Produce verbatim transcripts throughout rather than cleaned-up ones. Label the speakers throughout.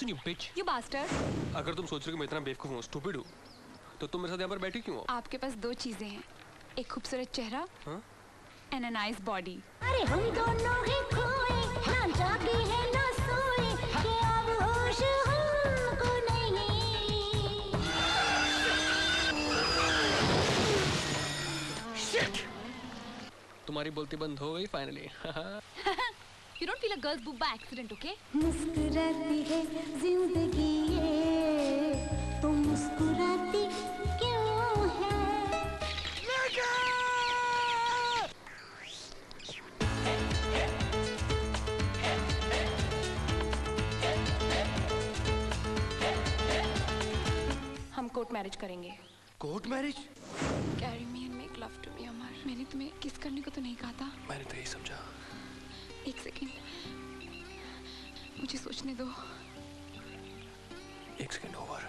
Speaker 1: Listen, you bitch.
Speaker 2: You bastard.
Speaker 1: अगर तुम सोच रहे हो कि मैं इतना बेवकूफ हूँ, stupid हूँ, तो तुम मेरे साथ यहाँ पर बैठी क्यों हो?
Speaker 2: आपके पास दो चीजें हैं, एक खूबसूरत चेहरा and a nice body.
Speaker 3: अरे हम दोनों ही खोए, ना जागे हैं ना सोए, कि अब होश हमको नहीं।
Speaker 1: Shit! तुम्हारी बोलती बंद हो गई finally.
Speaker 2: You don't feel a girl's boob by accident, okay?
Speaker 3: मुस्कुराती है जिंदगी ये, तो मुस्कुराती क्यों है?
Speaker 2: हम कोर्ट मैरिज करेंगे।
Speaker 1: Court marriage?
Speaker 2: Carry me and make love to me, Amar. मैंने तुम्हें किस करने को तो नहीं कहा था।
Speaker 1: मैंने तो यही समझा।
Speaker 2: एक सेकेंड, मुझे सोचने दो।
Speaker 1: एक second over.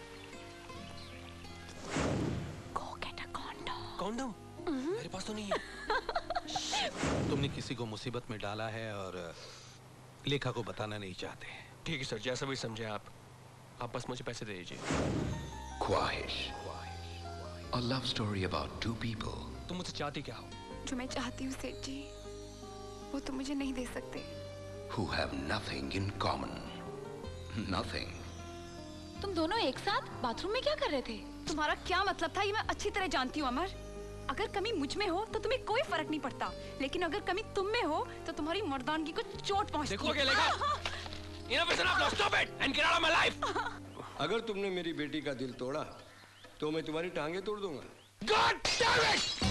Speaker 2: Go get a condom.
Speaker 1: Condom? मेरे पास तो नहीं है।
Speaker 4: तुमने किसी को मुसीबत में डाला है और लेखा को बताना नहीं चाहते।
Speaker 1: ठीक है सर, जैसा भी समझे आप। आप बस मुझे पैसे दे दीजिए।
Speaker 5: Khwahish, a love story about two people.
Speaker 1: तुम मुझसे चाहती क्या हो?
Speaker 2: जो मैं चाहती हूँ सेठ जी, वो तो मुझे नहीं दे सकते।
Speaker 5: Who have nothing in common. Nothing.
Speaker 2: तुम दोनों एक साथ बाथरूम में क्या कर रहे थे? तुम्हारा क्या मतलब था ये मैं अच्छी तरह जानती हूँ अमर। अगर कमी मुझ में हो तो तुम्हें कोई फर्क नहीं पड़ता, लेकिन अगर कमी तुम में हो तो तुम्हारी मर्दानगी को चोट पहुंचती है।
Speaker 1: देखो क्या लेगा? Enough is enough, now stop it and get out of my life.
Speaker 6: अगर तुमने मेरी बेटी का दिल तोड़ा, तो मैं तुम्हारी टांगे तोड़ दूंगा।
Speaker 1: God damn it!